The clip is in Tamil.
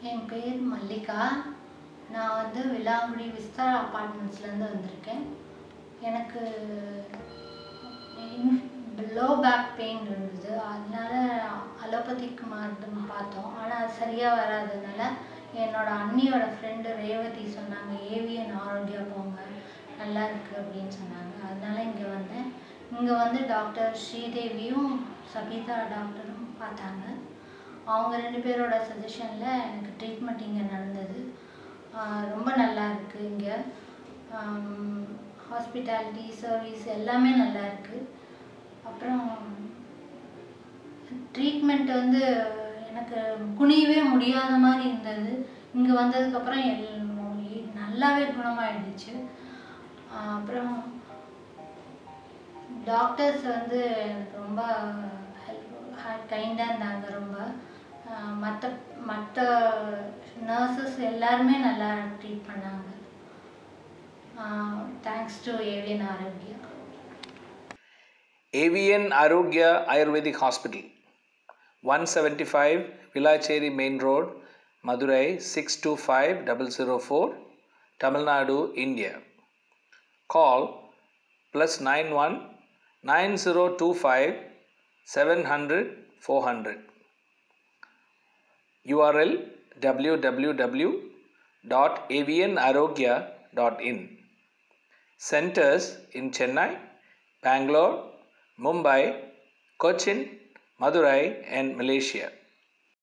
என் பேர் மல்லிகா. நான் வந்து விலாங்குடி விஸ்தாரா அப்பார்ட்மெண்ட்ஸ்லேருந்து வந்திருக்கேன். எனக்கு லோ பேக் பெயின் இருந்தது. அதனால அலோபதிக் மருந்து பார்த்தோம். ஆனால் அது சரியாக வராததுனால என்னோடய அண்ணியோட ஃப்ரெண்டு ரேவதி சொன்னாங்க, ஏவிஎன் ஆரோக்கியா போங்க, நல்லா இருக்குது அப்படின்னு சொன்னாங்க. அதனால இங்கே வந்தேன். இங்கே வந்து டாக்டர் ஸ்ரீதேவியும் சபிதா டாக்டரும் பார்த்தாங்க. அவங்க 2 பேரோட சஜஷனில் எனக்கு ட்ரீட்மெண்ட் இங்கே நடந்தது. ரொம்ப நல்லா இருக்குது. இங்கே ஹாஸ்பிட்டாலிட்டி சர்வீஸ் எல்லாமே நல்லா இருக்குது. அப்புறம் ட்ரீட்மெண்ட் வந்து எனக்கு குனியவே முடியாத மாதிரி இருந்தது. இங்கே வந்ததுக்கப்புறம் நல்லாவே குணமாயிடுச்சு. அப்புறம் டாக்டர்ஸ் வந்து எனக்கு ரொம்ப கைண்டாக இருந்தாங்க. ரொம்ப மற்ற நர்சஸ் எல்லாருமே நல்லா ட்ரீட் பண்ணாங்க. Thanks to AVN Arogya. AVN Arogya Ayurvedic Hospital, 175 Villacheri Main Road, Madurai 625004, Tamil Nadu, India. Call +91 9025 700 400. URL www.avnarogya.in. Centers in Chennai, Bangalore, Mumbai, Cochin, Madurai and Malaysia.